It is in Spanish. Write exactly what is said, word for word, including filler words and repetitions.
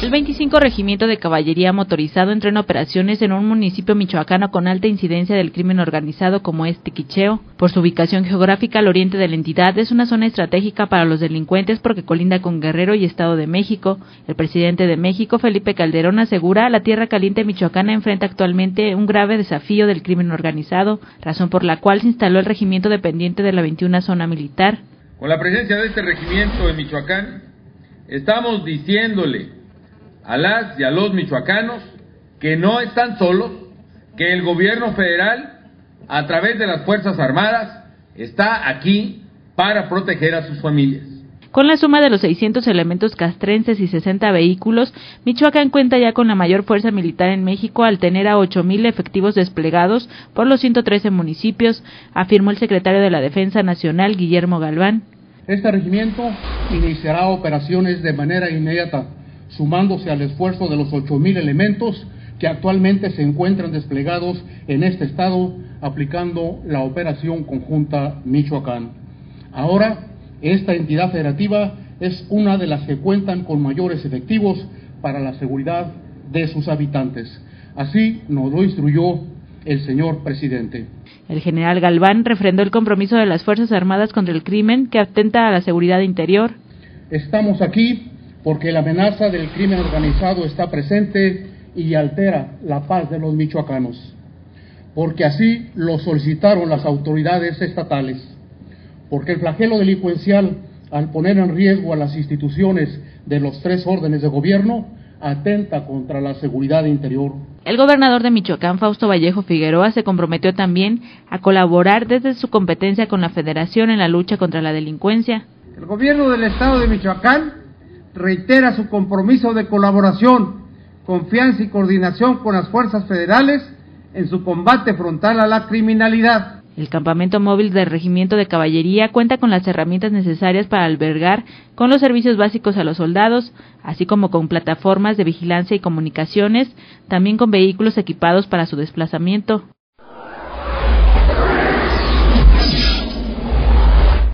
El veinticinco Regimiento de Caballería Motorizado entró en operaciones en un municipio michoacano con alta incidencia del crimen organizado como es Tiquicheo. Por su ubicación geográfica al oriente de la entidad, es una zona estratégica para los delincuentes porque colinda con Guerrero y Estado de México. El presidente de México, Felipe Calderón, asegura la tierra caliente michoacana enfrenta actualmente un grave desafío del crimen organizado, razón por la cual se instaló el regimiento dependiente de la veintiuna Zona Militar. Con la presencia de este regimiento en Michoacán, estamos diciéndole a las y a los michoacanos que no están solos, que el gobierno federal, a través de las Fuerzas Armadas, está aquí para proteger a sus familias. Con la suma de los seiscientos elementos castrenses y sesenta vehículos, Michoacán cuenta ya con la mayor fuerza militar en México al tener a ocho mil efectivos desplegados por los ciento trece municipios, afirmó el secretario de la Defensa Nacional, Guillermo Galván. Este regimiento iniciará operaciones de manera inmediata, sumándose al esfuerzo de los ocho mil elementos que actualmente se encuentran desplegados en este estado aplicando la Operación Conjunta Michoacán. Ahora, esta entidad federativa es una de las que cuentan con mayores efectivos para la seguridad de sus habitantes. Así nos lo instruyó el señor presidente. El general Galván refrendó el compromiso de las Fuerzas Armadas contra el crimen que atenta a la seguridad interior. Estamos aquí porque la amenaza del crimen organizado está presente y altera la paz de los michoacanos, porque así lo solicitaron las autoridades estatales, porque el flagelo delincuencial, al poner en riesgo a las instituciones de los tres órdenes de gobierno, atenta contra la seguridad interior. El gobernador de Michoacán, Fausto Vallejo Figueroa, se comprometió también a colaborar desde su competencia con la Federación en la lucha contra la delincuencia. El gobierno del estado de Michoacán reitera su compromiso de colaboración, confianza y coordinación con las fuerzas federales en su combate frontal a la criminalidad. El campamento móvil del Regimiento de Caballería cuenta con las herramientas necesarias para albergar con los servicios básicos a los soldados, así como con plataformas de vigilancia y comunicaciones, también con vehículos equipados para su desplazamiento.